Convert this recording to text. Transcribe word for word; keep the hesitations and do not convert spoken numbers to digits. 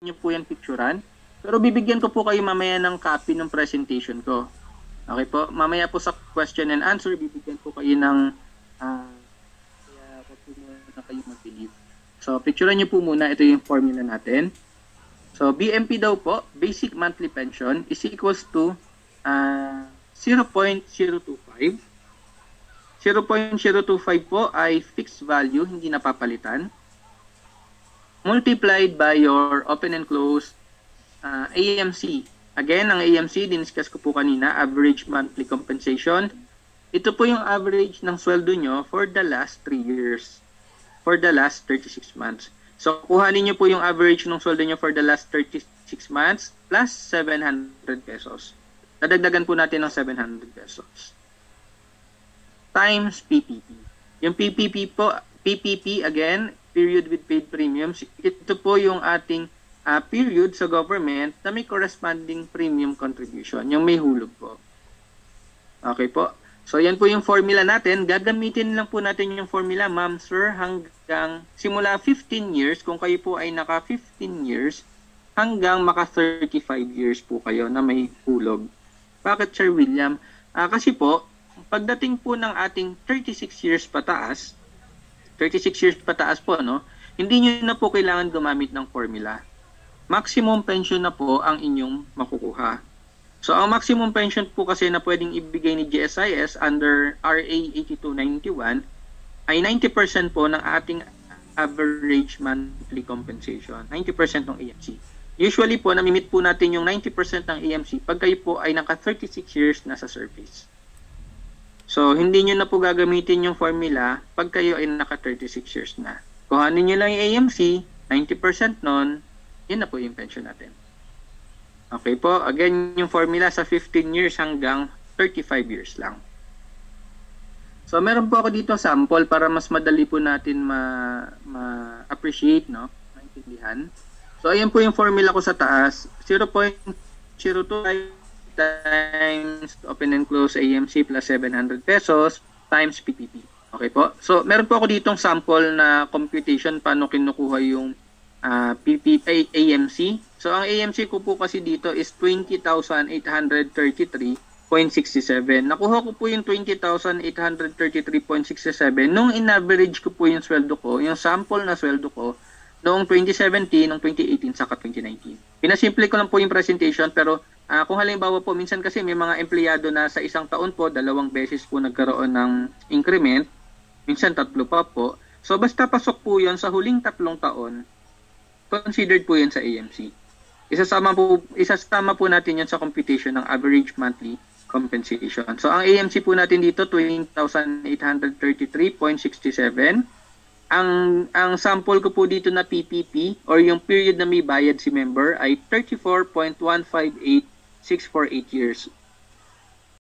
nyo po yan picturean. Pero bibigyan ko po kayo mamaya ng copy ng presentation ko. Okay po? Mamaya po sa question and answer, bibigyan po kayo ng uh, kaya wag po muna kayo mag-believe. So, picturean nyo po muna. Ito yung formula natin. So, B M P daw po, basic monthly pension is equals to uh, zero point zero two five. zero point zero two five po ay fixed value, hindi napapalitan. Multiplied by your open and close uh, A M C. Again, ang A M C, diniscuss ko po kanina, average monthly compensation. Ito po yung average ng sweldo nyo for the last three years. For the last thirty-six months. So, kuhanin nyo po yung average ng sweldo nyo for the last thirty-six months plus seven hundred pesos. Dadagdagan po natin ng seven hundred pesos. Times P P P. Yung P P P po, P P P again, period with paid premiums. Ito po yung ating uh, period sa government na may corresponding premium contribution. Yung may hulog po. Okay po. So, yan po yung formula natin. Gagamitin lang po natin yung formula, ma'am, sir, hanggang simula fifteen years, kung kayo po ay naka fifteen years, hanggang maka thirty-five years po kayo na may hulog. Bakit, Sir William? Uh, kasi po, pagdating po ng ating thirty-six years pataas, thirty-six years pataas po, no? Hindi nyo na po kailangan gumamit ng formula. Maximum pension na po ang inyong makukuha. So, ang maximum pension po kasi na pwedeng ibigay ni G S I S under R A eighty-two ninety-one ay ninety percent po ng ating average monthly compensation. ninety percent ng A M C. Usually po, namimit po natin yung ninety percent ng A M C pag kayo po ay naka thirty-six years na sa service. So, hindi nyo na po gagamitin yung formula pag kayo ay naka thirty-six years na. Kuhanin nyo lang yung A M C, ninety percent nun, yun na po yung pension natin. Okay po, again, yung formula sa fifteen years hanggang thirty-five years lang. So, meron po ako dito sample para mas madali po natin ma-appreciate, ma no? Maintindihan. So, ayan po yung formula ko sa taas. zero point zero two five times open and close A M C plus seven hundred pesos times P P P. Okay po? So, meron po ako ditong sample na computation paano kinukuha yung uh, P P P A M C. So, ang A M C ko po kasi dito is twenty thousand eight hundred thirty-three point six seven. Nakuha ko po yung twenty thousand eight hundred thirty-three point six seven nung in-average ko po yung sweldo ko, yung sample na sweldo ko, noong twenty seventeen, noong twenty eighteen, saka twenty nineteen. Pinasimple ko lang po yung presentation pero uh, kung halimbawa po, minsan kasi may mga empleyado na sa isang taon po, dalawang beses po nagkaroon ng increment, minsan tatlo pa po. So basta pasok po yun sa huling tatlong taon, considered po yun sa A M C. Isasama po, isasama po natin yun sa computation ng average monthly compensation. So ang A M C po natin dito, twenty thousand eight hundred thirty-three point six seven. Ang ang sample ko po dito na P P P or yung period na may bayad si member ay thirty-four point one five eight six four eight years.